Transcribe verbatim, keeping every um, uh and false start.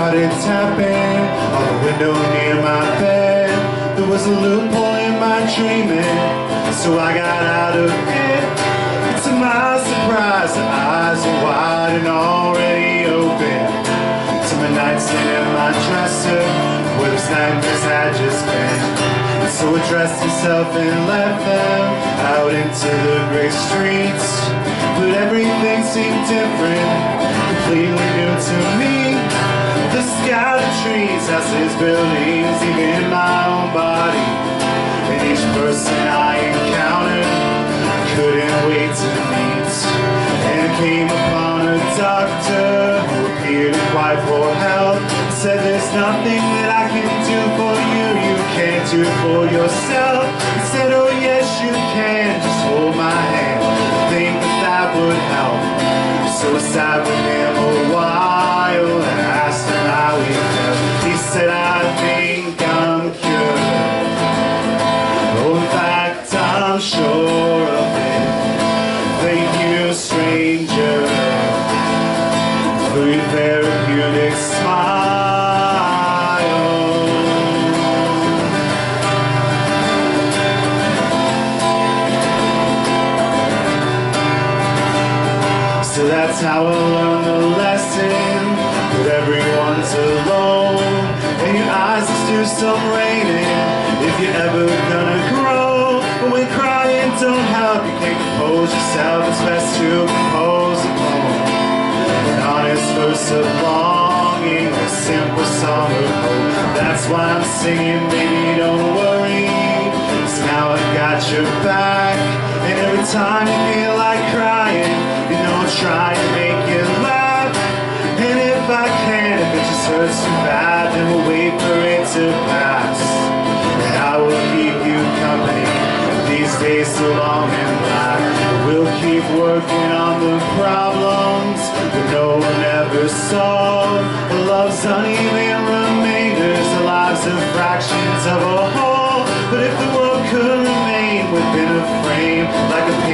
started tapping on the window near my bed. There was a loophole in my dreaming, so I got out of it. To my surprise, the eyes are wide and already open. To my nightstand and my dresser, where those nightmares had just been. So I dressed himself and left them out into the gray streets. But everything seemed different, completely new to me. The sky, the trees, houses, buildings, even my own body. And each person I encountered couldn't wait to meet. And I came upon a doctor who appeared in quite poor health. Said there's nothing that I can do for you, you can't do it for yourself. He said, oh yes you can, just hold my hand, I think that that would help. So I sat with him a while and asked him how he felt. He said, I think I'm cured. Oh, in fact, I'm sure of it. Thank you, stranger, for your therapeutic smile. So that's how I learned the lesson, that everyone's alone, and your eyes will do some raining if you're ever gonna grow. But when crying don't help, you can't compose yourself, it's best to compose a poem, an honest verse of longing, a simple song of hope. That's why I'm singing, baby, don't worry, 'cause now I've got your back. And every time you feel like crying, you know I'll try to make you laugh. And if I can, if it just hurts too bad, then we'll wait for it to pass. And I will keep you company these days so long and black. We'll keep working on the problems that no one ever solved. The love's uneven remainders, the lives are fractions of a whole. But if the world could remain within a frame, like a